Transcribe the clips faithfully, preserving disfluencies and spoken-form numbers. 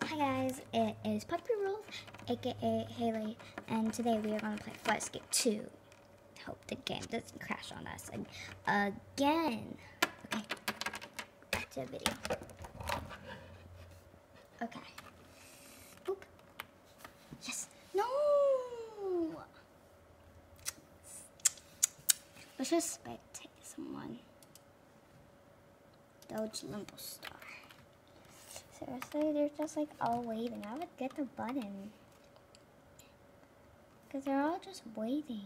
Hi guys, it is Puppy Rolf, aka Haley, and today we are going to play Flight Escape two. Hope the game doesn't crash on us again. Okay, back to the video. Okay. Boop. Yes. No! Let's just spectate someone. Doge Limbo Star. Seriously, they're just like all waiting. I would get the button. Because they're all just waiting.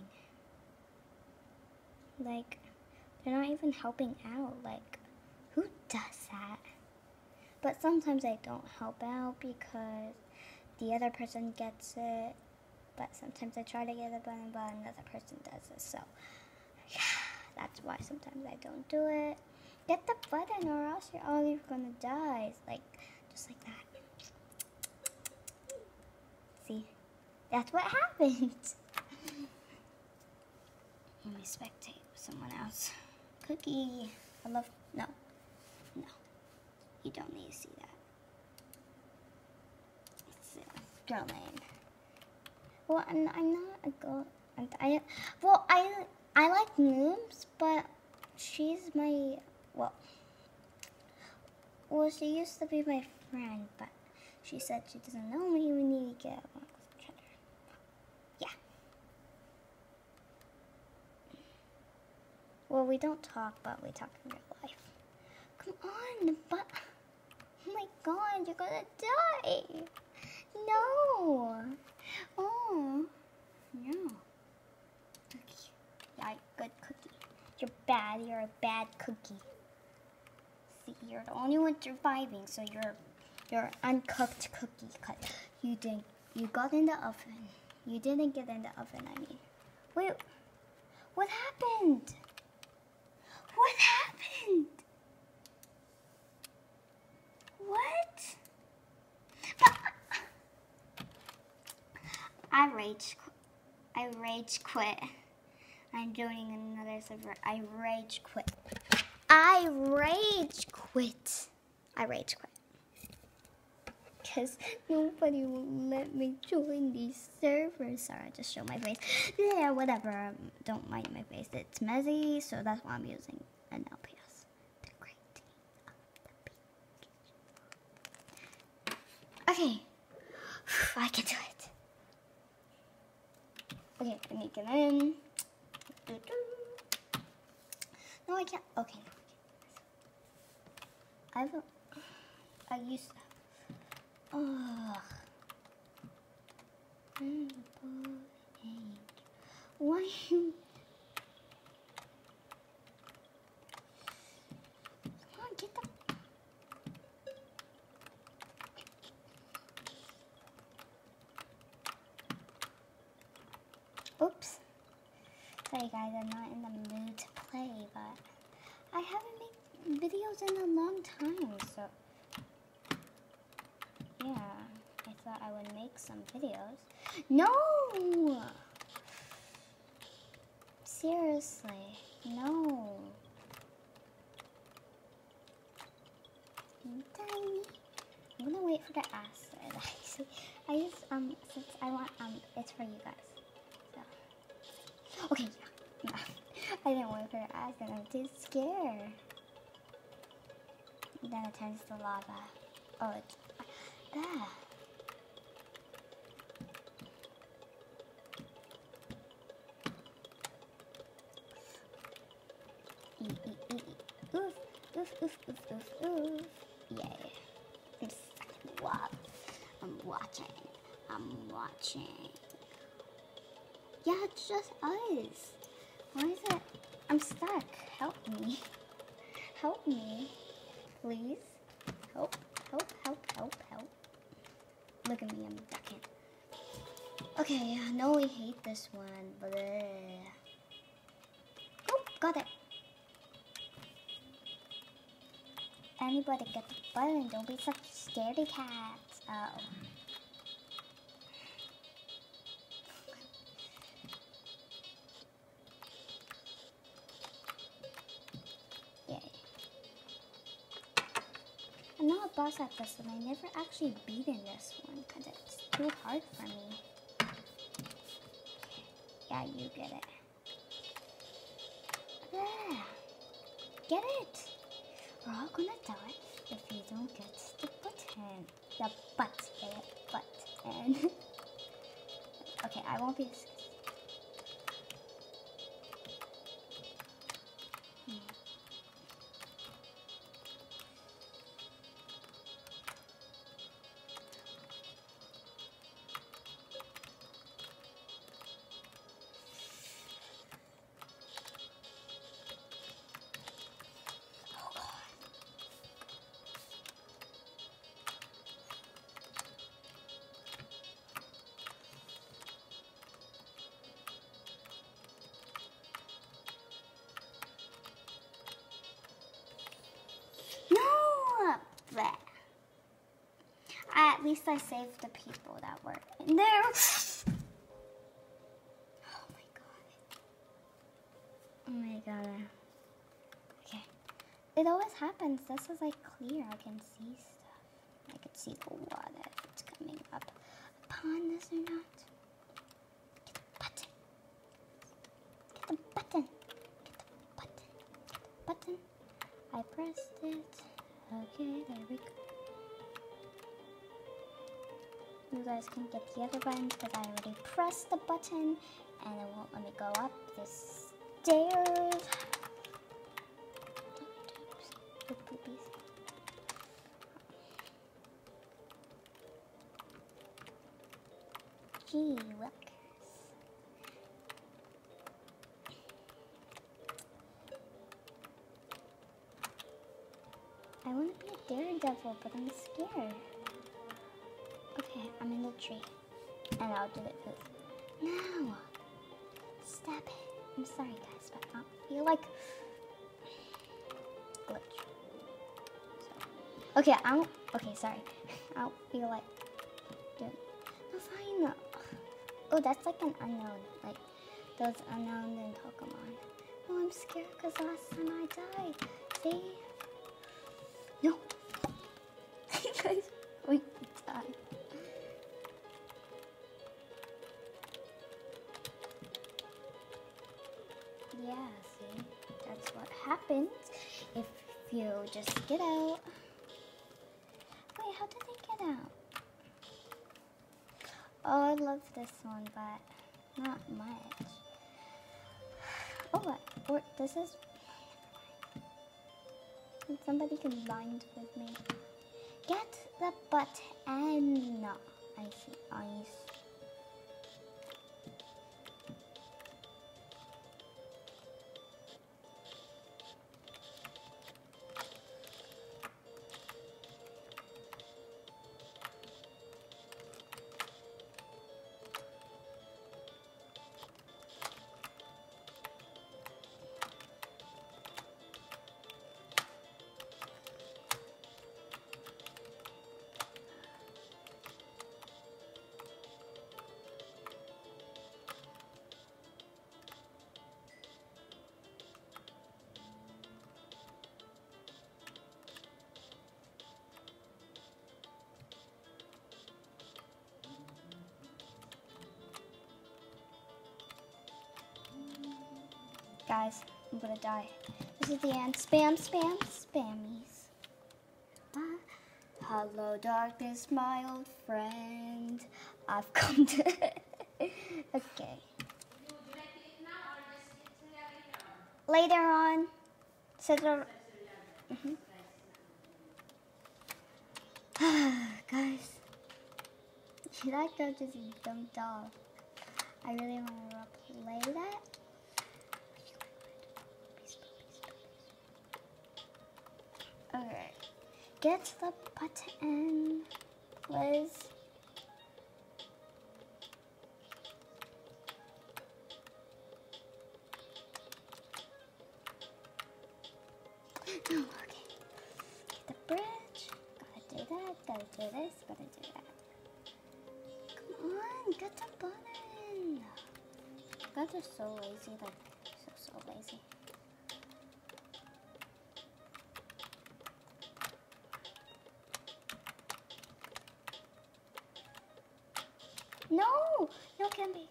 Like, they're not even helping out. Like, who does that? But sometimes I don't help out because the other person gets it. But sometimes I try to get the button, but another person does it. So, yeah, that's why sometimes I don't do it. Get the button or else you're all you're gonna die. It's like, just like that. See? That's what happened. Let me spectate with someone else. Cookie. I love, no. No. You don't need to see that. It's a girl name. Well, I'm, I'm not a girl. I'm, I, well, I, I like Nooms, but she's my, well, well, she used to be my friend, but she said she doesn't know me. We need to get along with each other. Yeah. Well, we don't talk, but we talk in real life. Come on, but oh my God, you're gonna die. No. Oh no. Cookie. Yeah, good cookie. You're bad. You're a bad cookie. See, you're the only one surviving, so you're you're uncooked cookie. Cause you didn't. You got in the oven. You didn't get in the oven. I mean, wait. What happened? What happened? What? But I rage. I rage quit. I'm joining another server. I rage quit. I rage quit. I rage quit. Because nobody will let me join these servers. Sorry, I just showed my face. Yeah, whatever. Um, don't mind my face. It's messy, so that's why I'm using an L P S. The great tea of the beach. Okay. I can do it. Okay, let me get in. No, I can't. Okay. I don't. I used to. Oh. Why you? Come on, get the. Oops. Sorry guys, I'm not in the mood to play, but I haven't made videos in a long time, so yeah, I thought I would make some videos. No! Seriously, no. Tiny. I'm gonna wait for the acid. I see. I just um since I want um it's for you guys. So okay, yeah. I didn't wait for the acid. I'm too scared. Then it turns to lava. Oh, it's there. Oof, oof, oof, oof, oof, oof. Yeah. I'm stuck. Wow. I'm watching. I'm watching. Yeah, it's just us. Why is it? I'm stuck. Help me. Help me. Please. Help. Help, help, help, help. Look at me, I'm ducking. Okay, I know we hate this one, but oh, got it. Anybody get the button, don't be such scaredy cats. Uh oh. Yay. I'm not boss at this one. I never actually beaten this one because it's too hard for me. Yeah, you get it. Yeah. Get it. We're all gonna die if you don't get the button. The button. Button. Okay, I won't be as At least I saved the people that were in there. Oh my god. Oh my god. Okay. It always happens. This is like clear. I can see stuff. I can see the water if it's coming up upon this or not. Get the button. Get the button. Get the button. Get the button. I pressed it. Okay, there we go. You guys can get the other buttons because I already pressed the button and it won't let me go up the stairs. Gee willikers. I want to be a daredevil, but I'm scared. Okay, I'm in the tree. And I'll do it. No! Stop it. I'm sorry, guys, but I don't feel like... glitch. So. Okay, I don't... Okay, sorry. I don't feel like... doing... No, fine. Oh, that's like an unknown. Like, those unknown in Pokemon. Oh, I'm scared because last time I died. See? No. You guys, we died. Yeah, see? That's what happens if you just get out. Wait, how did they get out? Oh, I love this one, but not much. Oh, what? Or, this is... Somebody combined with me. Get the button. I see ice. Guys, I'm gonna die. This is the end. Spam, spam, spammies. Ah. Hello, darkness, my old friend. I've come to... Okay. Later on. So the... Mm-hmm. Guys. That girl just jumped off. I really want to replay that. Okay, get the button, Liz. No, okay. Get the bridge. Gotta do that. Gotta do this. Gotta do that. Come on, get the button. You guys are so lazy. Like, so so lazy. No! No, Candy.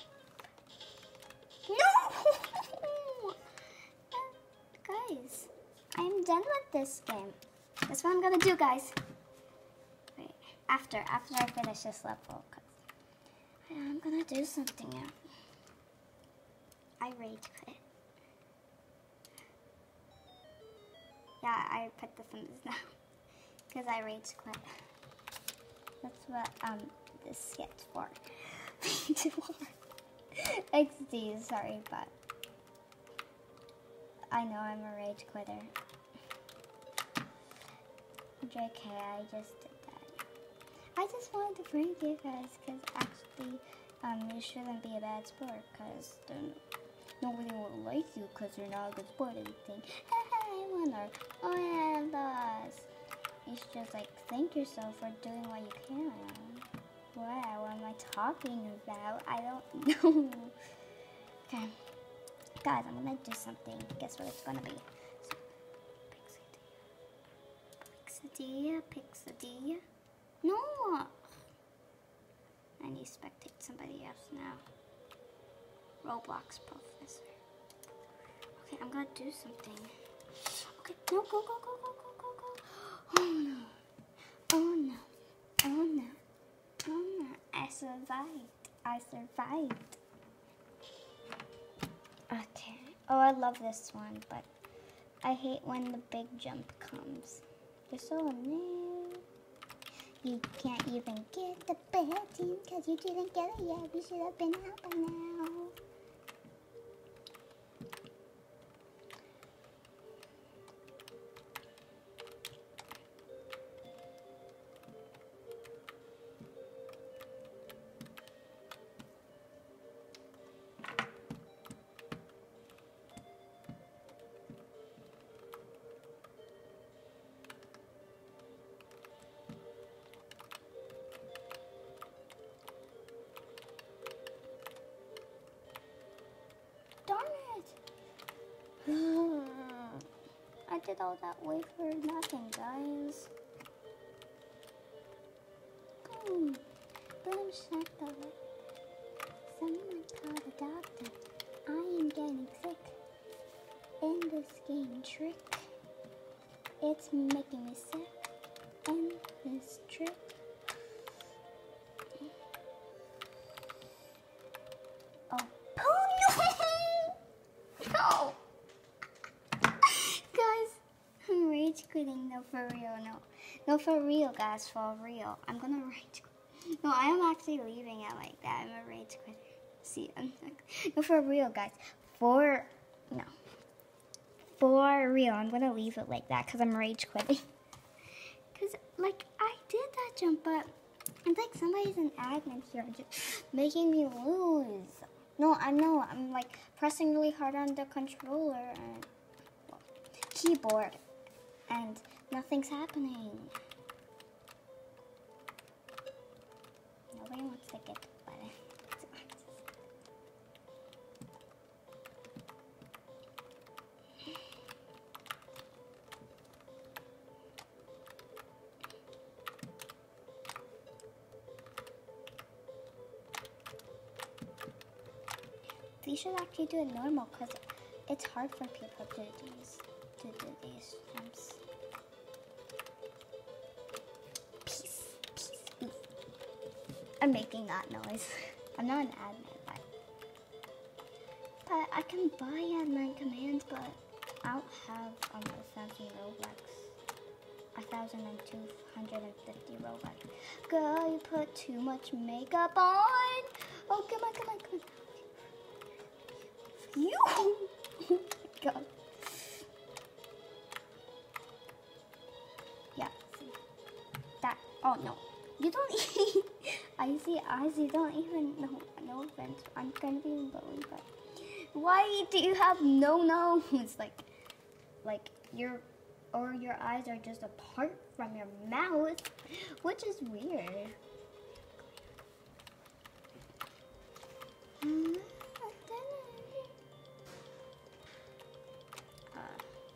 No! Guys, I'm done with this game. That's what I'm gonna do, guys. Wait, after, after I finish this level, cause I'm gonna do something now. I rage quit. Yeah, I put the thumbs down because I rage quit. That's what um this gets for. X D, sorry, but I know I'm a rage quitter. J K, I just did that. I just wanted to prank you guys because actually um you shouldn't be a bad sport because nobody will like you because you're not a good sport and you think, hey, I won or oh yeah, I lost. You should just like thank yourself for doing what you can. Wow, what am I talking about? I don't know. Okay. Guys, I'm gonna do something. Guess what it's gonna be? So, Pixadia. Pixadia. No! I need to spectate somebody else now. Roblox professor. Okay, I'm gonna do something. Okay, no, go, go, go, go, go, go, go. Oh no. Oh no. Oh no. Oh no. I survived. I survived. Okay. Oh, I love this one, but I hate when the big jump comes. They're so annoying. You can't even get the button because you didn't get it yet. You should have been out by now. I did all that way for nothing, guys. Boom. Boom shaka. Someone call the doctor. I am getting sick. In this game trick. It's making me sick. In this trick. Oh. No! Guys, I'm rage quitting. No, for real, no. No, for real, guys, for real. I'm gonna rage quit. No, I am actually leaving it like that. I'm a rage quitter. See, I'm like, no, for real, guys. For, no. For real, I'm gonna leave it like that because I'm rage quitting. Because, like, I did that jump, but it's like somebody's an admin here just making me lose. No, I know. I'm like pressing really hard on the controller and well, keyboard, and nothing's happening. Nobody wants to get the button. You should actually do it normal because it's hard for people to do these to do these jumps. Peace, peace, peace. I'm making that noise. I'm not an admin, but but I can buy admin commands, but I don't have um a thousand Robux, a thousand and two hundred and fifty Robux. Girl, you put too much makeup on. Oh, come on, come on, come on. You! Oh my god. Yeah, see. That. Oh no. You don't even. I see eyes, you don't even know. No offense. I'm gonna be bullied, but. Why do you have no nose? Like. Like, your. Or your eyes are just apart from your mouth. Which is weird. Mm-hmm.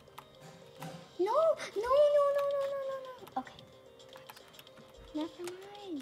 No, no, no, no, no, no, no, no. Okay. Never mind.